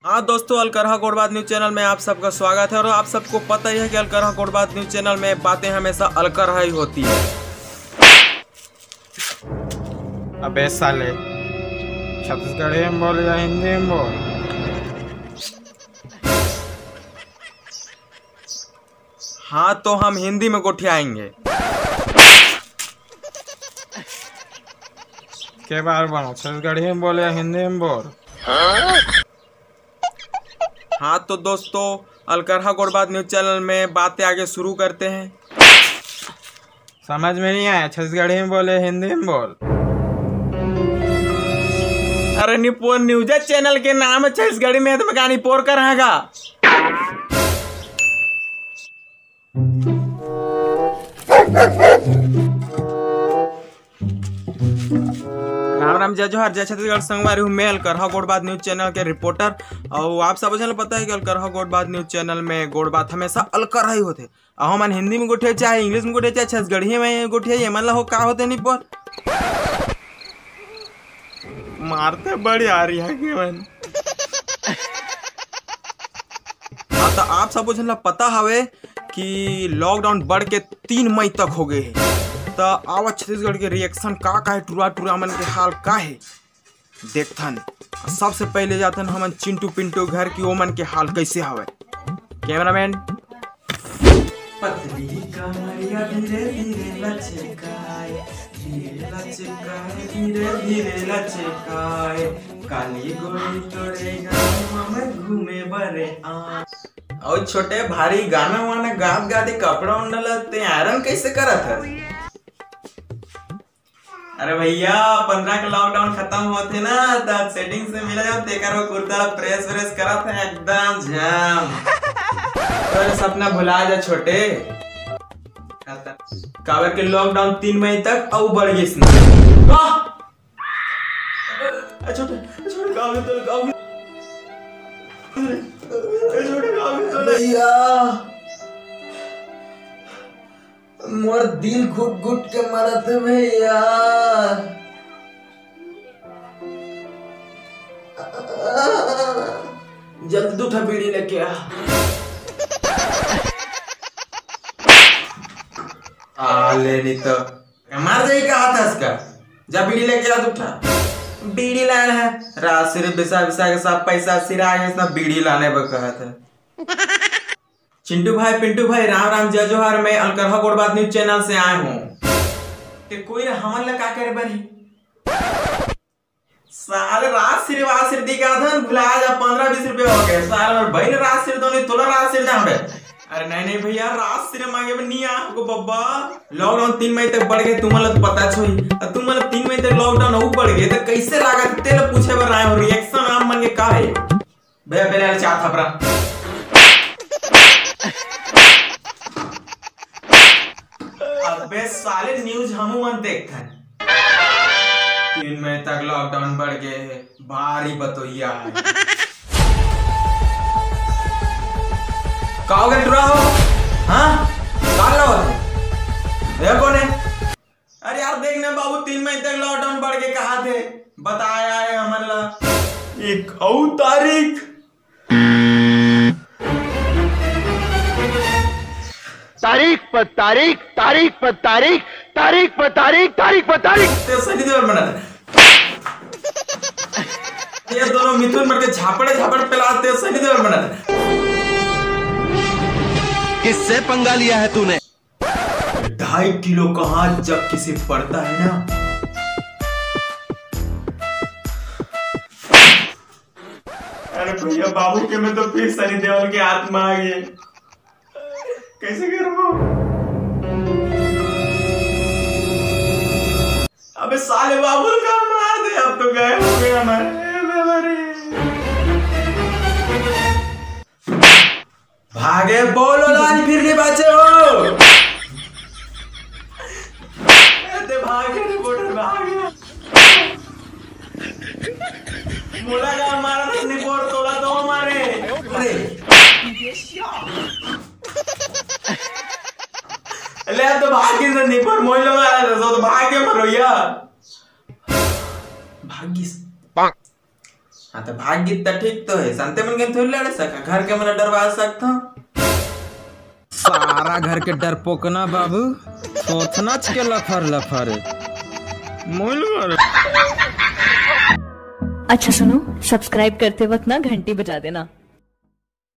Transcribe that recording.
हाँ दोस्तों, अलकरहा कोडबात न्यूज चैनल में आप सबका स्वागत है। और आप सबको पता ही है कि अलकरहा कोडबात न्यूज चैनल में बातें हमेशा अलकरहा ही होती है। अबे साले, छत्तीसगढ़ी में बोल या हिंदी में बोल। हाँ तो हम हिंदी में गोठियाएंगे। के बार बनो, छत्तीसगढ़ी में बोल या हिंदी में बोल। हाँ तो दोस्तों, अलकरहा कोडबात न्यूज चैनल में बातें आगे शुरू करते हैं। समझ में नहीं आया, छत्तीसगढ़ी में बोल या हिंदी में बोल। अरे निपोर न्यूज चैनल के नाम है छत्तीसगढ़ी में, तो मैं कहा निपोर का रहेगा। राम राम, जय जोहार, जय छत्तीसगढ़। संगवारी हूँ मैं, अलकरहा कोडबात न्यूज चैनल के रिपोर्टर। और आप सब जन पता है कि अलकरहा कोडबात न्यूज चैनल में गोड़बात हमेशा अलकरहा ही होते। और मन हिंदी में गोठे, चाहे इंग्लिश में गोठे, चाहे छत्तीसगढ़ी में गोठे, ये मतलब हो का होते नहीं पर मारते बड़ी आ रही है कि मन। हाँ तो आप सब जन पता हवे कि लॉकडाउन बढ़ के 3 मई तक हो गए है। तो आवा छत्तीसगढ़ के रिएक्शन का है, टूरा मन के हाल का है देखथन। सबसे पहले जातन हमन चिंटू पिंटू घर की ओमन के हाल कैसे हवे। कैमरामैन पतली कमरिया धीरे धीरे लचकाए, धीरे लचकाए, धीरे धीरे लचकाए, काली गोरी तोरे गाँव में घूमे बरे आ। और छोटे भारी गाना वाना गात गाते कपड़ा उंडल ते आयरन कैसे करत है? अरे भैया 15 का लॉकडाउन खत्म होते ना, तब सेटिंग से मिला जाओ तेकर वो कुर्ता प्रेस व्रेस करत है एकदम जाम। तो सपना भुला जा छोटे, काबर के लॉकडाउन 3 मई तक और बढ़ गई इसने। छोटे छोटे गाँव तो गाँव छोटे गाँव तो भैया मोर दिल घुट घुट के मरत है भैया। जल्दी उठा, बीड़ी लेके आ। ले नहीं तो मार जाएगी का हाथ इसका। जा बीड़ी लेके आ, उठा। बीड़ी लाना है, रात सिर्फ बिसा बिसा के सब पैसा सिरा गया, इसना बीड़ी लाने पर कहा था। चिंटू भाई, पिंटू भाई, राम राम, जय जोहार। मैं अलकरहा कोडबात न्यूज चैनल से आए हूँ कि कोई ना हमन ला का करे बनी। साले रात सिर वात सिर दी का धन भुला जा, 15-20 रुपए हो गए। साले और भाई ने रात सिर दो नहीं, तोला रात सिर ना हमें। अरे नहीं नहीं भैया, रात सिर मांगे में नहीं आपको बब्बा। लॉकडाउन 3 मई तक बढ़ गए, तुम्हारा तो पता छोई। तुम 3 मई तक लॉकडाउन और बढ़ गए तो कैसे लागत तेल पूछे बर आए हो। रिएक्शन आप मन के का है भैया? पहले चार थपरा अबे साले न्यूज हमू मन देखते हैं। 3 मई तक लॉकडाउन बढ़ गए है, भारी बतोइया है। का हो गया टुरा हो? हाँ काला होते ये कौन है? अरे यार देखने बाबू, 3 मई तक लॉकडाउन बढ़ के कहा थे बताया है हमन ला 1 और तारीख। तारीख पर तारीख, तारीख पर तारीख, तारीख पर तारीख, तारीख पर तारीख। ते सही देवर बना ये दोनों मिथुन मर के झापड़े झापड़ पिलाते, सही देवर बना। किससे पंगा लिया है तूने? 2.5 किलो कहाँ जब किसी पड़ता है ना। अरे भैया बाबू के में तो फिर सनी देओल की आत्मा आ गई, कैसे करूं? अबे साले बाबुल का मार दे, अब तो गए हो गए हमारे। भागे बोलो लाल, फिर नहीं बचे हो। भागे रिपोर्टर भागे, मोला का मारा तो रिपोर्ट तोड़ा तो हमारे। ले तो भागी से निपर मोइलो मारा तो भागे मरो या भागी। हाँ तो भाग गीत तो ठीक तो है, संते मन के थोड़ी लड़ सका, घर के मन डरवा सकता। सारा घर के डरपोक ना बाबू, सोचना के लफर लफर मूल मारे। अच्छा सुनो, सब्सक्राइब करते वक्त ना घंटी बजा देना।